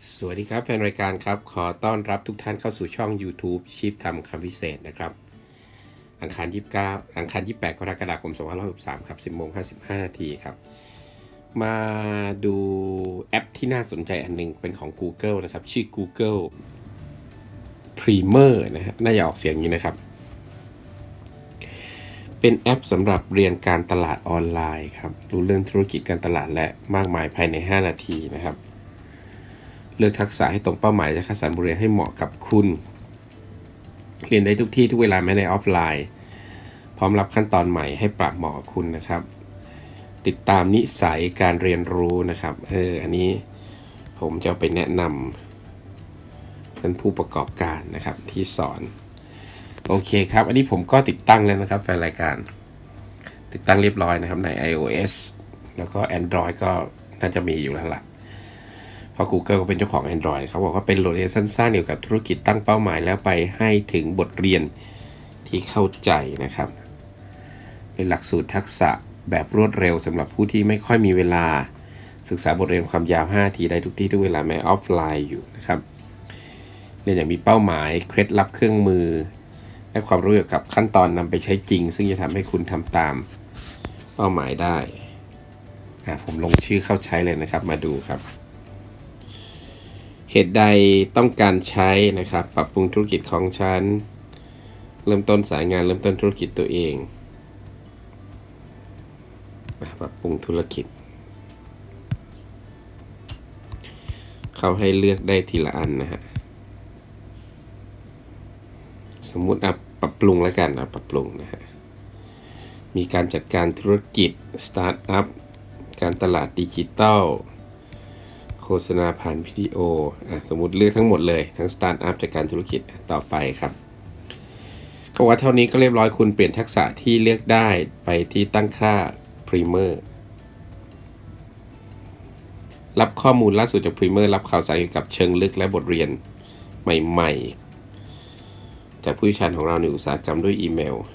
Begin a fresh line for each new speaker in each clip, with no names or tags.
สวัสดีครับแฟนรายการครับขอต้อนรับทุกท่านเข้าสู่ช่อง YouTube ชีพทำคำพิเศษนะครับอังคาร29อังคาร28กรกฎาคม2563ครับ 10:55 นาทีครับมาดูแอปที่น่าสนใจอันนึงเป็นของ Google นะครับชื่อ Google Primer นะฮะน่าจะออกเสียงอย่างนี้นะครับเป็นแอปสำหรับเรียนการตลาดออนไลน์ครับรู้เรื่องธุรกิจการตลาดและมากมายภายใน5นาทีนะครับเลือกทักษะให้ตรงเป้าหมายและคัดสรรบทเรียนให้เหมาะกับคุณเรียนได้ทุกที่ทุกเวลาแม้ในออฟไลน์พร้อมรับขั้นตอนใหม่ให้ปรับเหมาะกับคุณนะครับติดตามนิสัยการเรียนรู้นะครับอันนี้ผมจะไปแนะนำท่านผู้ประกอบการนะครับที่สอนโอเคครับอันนี้ผมก็ติดตั้งแล้วนะครับแฟนรายการติดตั้งเรียบร้อยนะครับใน iOS แล้วก็ Android ก็น่าจะมีอยู่แล้วล่ะเพราะ Google ก็เป็นเจ้าของ Android เขาบอกว่าเป็นบทเรียนสั้นๆเกี่ยวกับธุรกิจตั้งเป้าหมายแล้วไปให้ถึงบทเรียนที่เข้าใจนะครับเป็นหลักสูตรทักษะแบบรวดเร็วสำหรับผู้ที่ไม่ค่อยมีเวลาศึกษาบทเรียนความยาว5 นาทีได้ทุกที่ทุกเวลาแม้ออฟไลน์อยู่นะครับเรียนอย่างมีเป้าหมายเคล็ดลับเครื่องมือและความรู้เกี่ยวกับขั้นตอนนำไปใช้จริงซึ่งจะทำให้คุณทำตามเป้าหมายได้ผมลงชื่อเข้าใช้เลยนะครับมาดูครับเหตุใดต้องการใช้นะครับปรับปรุงธุรกิจของฉันเริ่มต้นสายงานเริ่มต้นธุรกิจตัวเองปรับปรุงธุรกิจเขาให้เลือกได้ทีละอันนะฮะสมมุติปรับปรุงแล้วกันปรับปรุงนะฮะมีการจัดการธุรกิจสตาร์ทอัพการตลาดดิจิตอลโฆษณาผ่านวิดีโอสมมุติเลือกทั้งหมดเลยทั้งสตาร์ทอัพจัดการธุรกิจต่อไปครับเขาว่าเท่านี้ก็เรียบร้อยคุณเปลี่ยนทักษะที่เลือกได้ไปที่ตั้งค่า Primer รับข้อมูลล่าสุดจาก Primer รับข่าวสารเกี่ยวกับเชิงลึกและบทเรียนใหม่ๆจากผู้เชี่ยวชาญของเราในอุตสาหกรรมด้วยอีเมล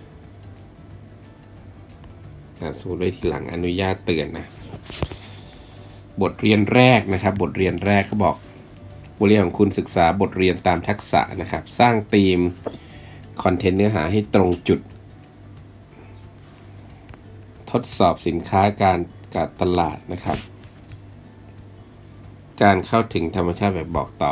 สมมติไว้ทีหลังอนุญาตเตือนนะบทเรียนแรกนะครับบทเรียนแรกเขาบอกบทเรียนของคุณศึกษาบทเรียนตามทักษะนะครับสร้างธีมคอนเทนต์เนื้อหาให้ตรงจุดทดสอบสินค้าการตลาดนะครับการเข้าถึงธรรมชาติแบบบอกต่อ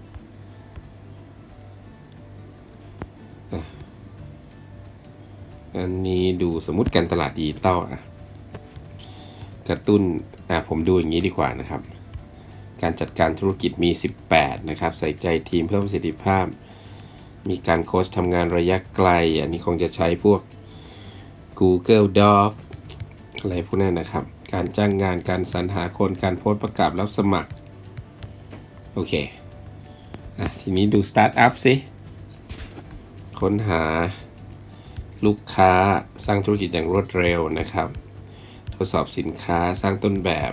อันนี้ดูสมมุติการตลาดดิจิตอลกระตุ้นผมดูอย่างนี้ดีกว่านะครับการจัดการธุรกิจมี18นะครับใส่ใจทีมเพิ่มประสิทธิภาพมีการโค้ชทำงานระยะไกลอันนี้คงจะใช้พวก Google Doc อะไรพวกนั้นนะครับการจ้างงานการสรรหาคนการโพสต์ประกาศรับสมัครโอเคทีนี้ดูสตาร์ทอัพสิค้นหาลูกค้าสร้างธุรกิจอย่างรวดเร็วนะครับทดสอบสินค้าสร้างต้นแบบ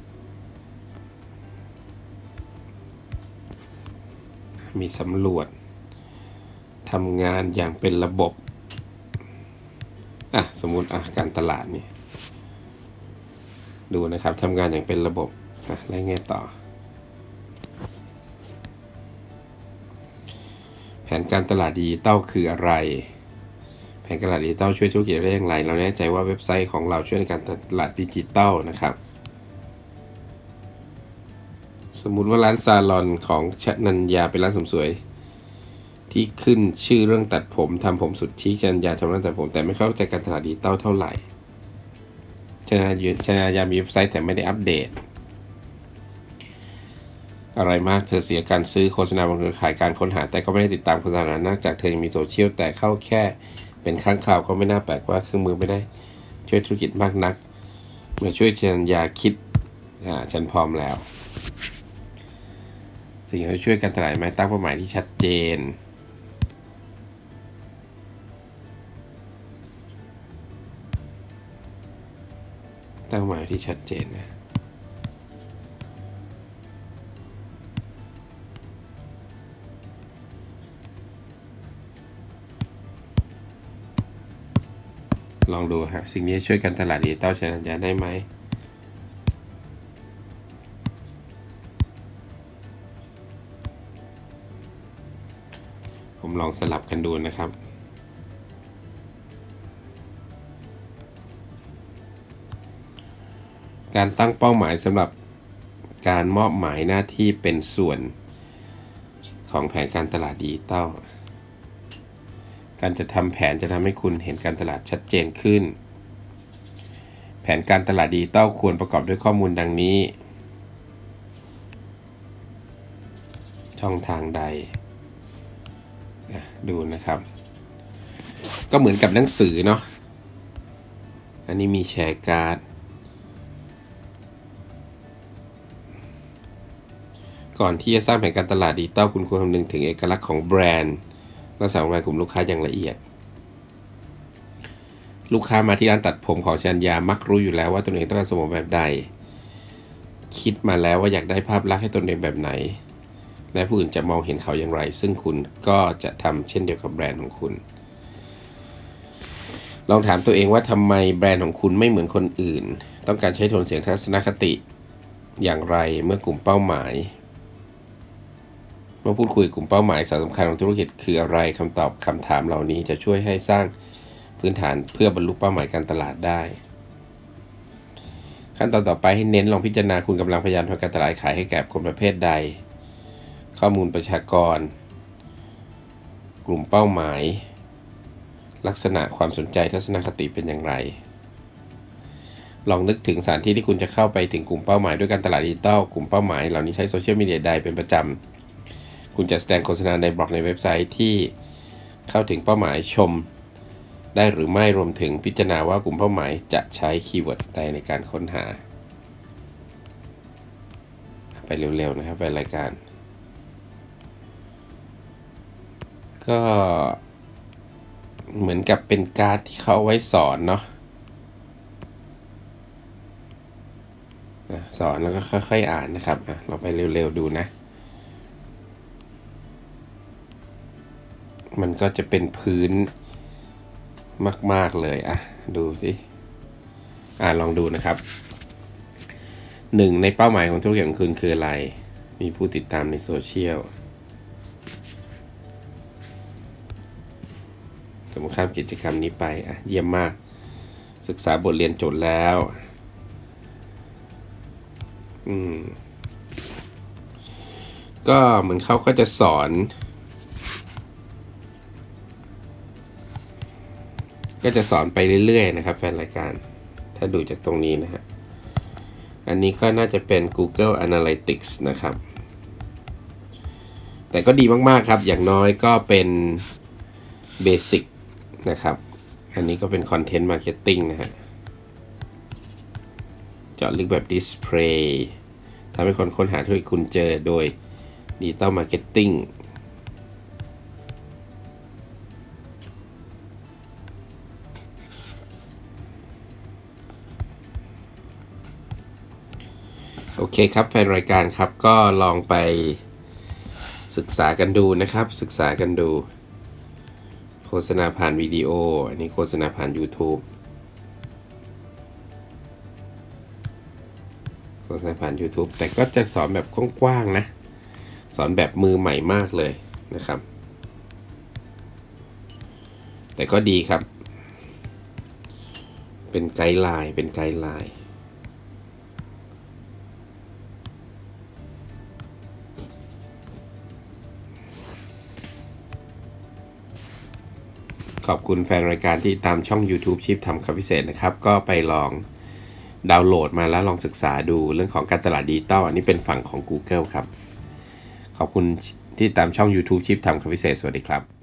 มีสำรวจทำงานอย่างเป็นระบบสมมุติการตลาดนี่ดูนะครับทำงานอย่างเป็นระบบแล้วไงต่อแผนการตลาดดิจิตอลคืออะไรแผนการตลาดดิจิตอลช่วยธุรกิจได้อย่างไรเราแน่ใจว่าเว็บไซต์ของเราช่วยในการตลาดดิจิตอลนะครับสมมุติว่าร้านซาลอนของชนัญญาเป็นร้านเสริมสวยที่ขึ้นชื่อเรื่องตัดผมทำผมสุดที่ชนัญญาทำร้านตัดผมแต่ไม่เข้าใจการตลาดดิจิตอลเท่าไหร่ชนัญญามีเว็บไซต์แต่ไม่ได้อัปเดตอะไรมากเธอเสียการซื้อโฆษณาบนเครือข่ายการค้นหาแต่ก็ไม่ได้ติดตามโฆษณานอกจากเธอยังมีโซเชียลแต่เข้าแค่เป็นครั้งคราวก็ไม่น่าแปลกว่าเครื่องมือไม่ได้ช่วยธุรกิจมากนักมาช่วยชนัญญาคิดฉันพร้อมแล้วสิ่งที่ช่วยกันตลาดไหมตั้งเป้าหมายที่ชัดเจนตั้งเป้าหมายที่ชัดเจนนะลองดูสิ่งนี้ช่วยกันตลาดดิจิตอลชนัญญาได้ไหมผมลองสลับกันดูนะครับการตั้งเป้าหมายสำหรับการมอบหมายหน้าที่เป็นส่วนของแผนการตลาดดิจิตอลการจะทำแผนจะทำให้คุณเห็นการตลาดชัดเจนขึ้นแผนการตลาดดิจิตอลควรประกอบด้วยข้อมูลดังนี้ช่องทางใดดูนะครับก็เหมือนกับหนังสือเนาะอันนี้มีแชร์การ์ดก่อนที่จะสร้างแผนการตลาดดิจิตอลคุณควรคำนึงถึงเอกลักษณ์ของแบรนด์และสำคัญกลุ่มลูกค้าอย่างละเอียดลูกค้ามาที่ร้านตัดผมของชัญญามักรู้อยู่แล้วว่าตนเองต้องการทรงผมแบบใดคิดมาแล้วว่าอยากได้ภาพลักษณ์ให้ตนเองแบบไหนและผู้อื่นจะมองเห็นเขาอย่างไรซึ่งคุณก็จะทำเช่นเดียวกับแบรนด์ของคุณลองถามตัวเองว่าทำไมแบรนด์ของคุณไม่เหมือนคนอื่นต้องการใช้โทนเสียงทัศนคติอย่างไรเมื่อกลุ่มเป้าหมายเมื่อพูดคุยกลุ่มเป้าหมายสำคัญของธุรกิจคืออะไรคำตอบคำถามเหล่านี้จะช่วยให้สร้างพื้นฐานเพื่อบรรลุเป้าหมายการตลาดได้ขั้นตอนต่อไปให้เน้นลองพิจารณาคุณกำลังพยายามทำการตลาดขายให้แก่คนประเภทใดข้อมูลประชากรกลุ่มเป้าหมายลักษณะความสนใจทัศนคติเป็นอย่างไรลองนึกถึงสถานที่ที่คุณจะเข้าไปถึงกลุ่มเป้าหมายด้วยการตลาดดิจิตอลกลุ่มเป้าหมายเหล่านี้ใช้โซเชียลมีเดียใดเป็นประจำคุณจะแสดงโฆษณาในบล็อกในเว็บไซต์ที่เข้าถึงเป้าหมายชมได้หรือไม่รวมถึงพิจารณาว่ากลุ่มเป้าหมายจะใช้คีย์เวิร์ดใดในการค้นหาไปเร็วๆนะครับไปรายการก็เหมือนกับเป็นการ์ดที่เขาเอาไว้สอนเนาะสอนแล้วก็ค่อยๆอ่านนะครับเราไปเร็วๆดูนะมันก็จะเป็นพื้นมากๆเลยดูสิลองดูนะครับ1ในเป้าหมายของธุรกิจของคุณคืออะไรมีผู้ติดตามในโซเชียลสมมติข้ามกิจกรรมนี้ไปเยี่ยมมากศึกษาบทเรียนโจทย์แล้วก็เหมือนเขาก็จะสอนไปเรื่อยๆนะครับแฟนรายการถ้าดูจากตรงนี้นะฮะอันนี้ก็น่าจะเป็น Google Analytics นะครับแต่ก็ดีมากๆครับอย่างน้อยก็เป็นเบสิกนะครับอันนี้ก็เป็น Content Marketing นะฮะเจาะลึกแบบ Display ทำให้คนค้นหาธุรกิจคุณเจอโดย Digital Marketingโอเคครับแฟนรายการครับก็ลองไปศึกษากันดูนะครับศึกษากันดูโฆษณาผ่านวิดีโออันนี้โฆษณาผ่าน YouTube โฆษณาผ่าน YouTube แต่ก็จะสอนแบบกว้างๆนะสอนแบบมือใหม่มากเลยนะครับแต่ก็ดีครับเป็นไกด์ไลน์ขอบคุณแฟนรายการที่ตามช่อง YouTube ชิปทำคำพิเศษนะครับก็ไปลองดาวน์โหลดมาแล้วลองศึกษาดูเรื่องของการตลาดดิจิตอลอันนี้เป็นฝั่งของ Google ครับขอบคุณที่ตามช่อง YouTube ชิปทำคำพิเศษสวัสดีครับ